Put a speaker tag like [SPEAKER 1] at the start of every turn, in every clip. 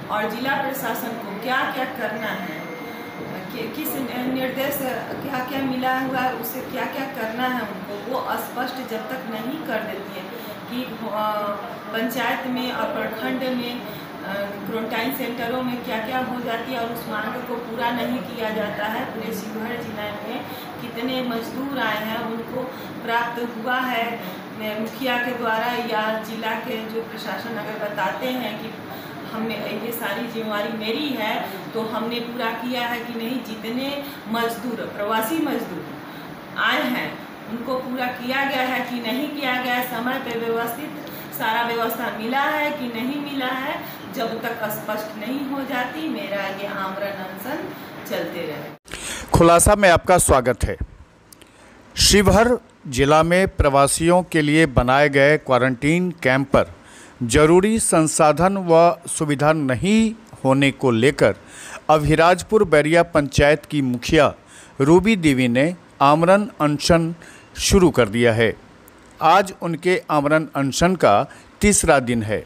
[SPEAKER 1] और जिला प्रशासन को क्या क्या करना है, किस निर्देश क्या क्या मिला हुआ है, उसे क्या क्या करना है उनको, वो स्पष्ट जब तक नहीं कर देती है कि पंचायत में और प्रखंड में क्वारंटाइन सेंटरों में क्या क्या हो जाती है और उस मांग को पूरा नहीं किया जाता है। पूरे शिवहर जिला में कितने मजदूर आए हैं, उनको प्राप्त हुआ है मुखिया के द्वारा या जिला के जो प्रशासन अगर बताते हैं कि हमने ये सारी जिम्मेवारी मेरी है, तो हमने पूरा किया है कि नहीं, जितने मजदूर प्रवासी मजदूर आए हैं उनको पूरा किया गया है कि नहीं किया गया है, समय पे व्यवस्थित सारा व्यवस्था मिला है कि नहीं मिला है, जब तक स्पष्ट नहीं हो जाती मेरा ये आमरण अनशन चलते रहे।
[SPEAKER 2] खुलासा में आपका स्वागत है। शिवहर जिला में प्रवासियों के लिए बनाए गए क्वारंटीन कैंप पर जरूरी संसाधन व सुविधा नहीं होने को लेकर अभिराजपुर बैरिया पंचायत की मुखिया रूबी देवी ने आमरण अनशन शुरू कर दिया है। आज उनके आमरण अनशन का तीसरा दिन है।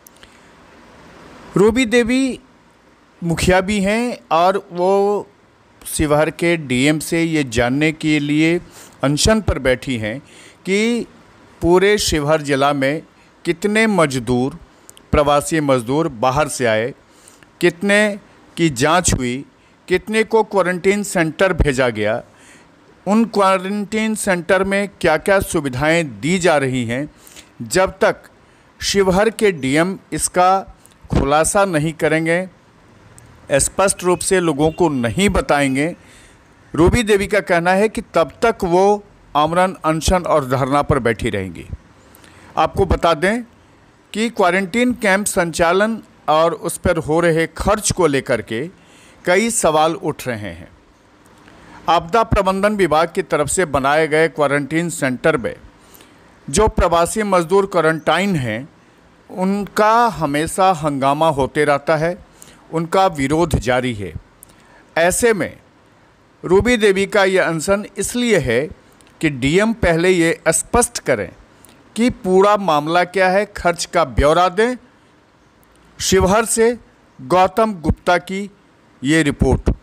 [SPEAKER 2] रूबी देवी मुखिया भी हैं और वो शिवहर के डीएम से ये जानने के लिए अनशन पर बैठी हैं कि पूरे शिवहर जिला में कितने मजदूर प्रवासी मजदूर बाहर से आए, कितने की जांच हुई, कितने को क्वारंटीन सेंटर भेजा गया, उन क्वारंटीन सेंटर में क्या क्या सुविधाएं दी जा रही हैं। जब तक शिवहर के डीएम इसका खुलासा नहीं करेंगे, स्पष्ट रूप से लोगों को नहीं बताएंगे, रूबी देवी का कहना है कि तब तक वो आमरण अनशन और धरना पर बैठी रहेंगी। आपको बता दें कि क्वारंटीन कैंप संचालन और उस पर हो रहे खर्च को लेकर के कई सवाल उठ रहे हैं। आपदा प्रबंधन विभाग की तरफ से बनाए गए क्वारंटीन सेंटर में जो प्रवासी मजदूर क्वारंटाइन हैं, उनका हमेशा हंगामा होते रहता है, उनका विरोध जारी है। ऐसे में रूबी देवी का ये अनशन इसलिए है कि डीएम पहले ये स्पष्ट करें कि पूरा मामला क्या है, खर्च का ब्यौरा दें। शिवहर से गौतम गुप्ता की ये रिपोर्ट।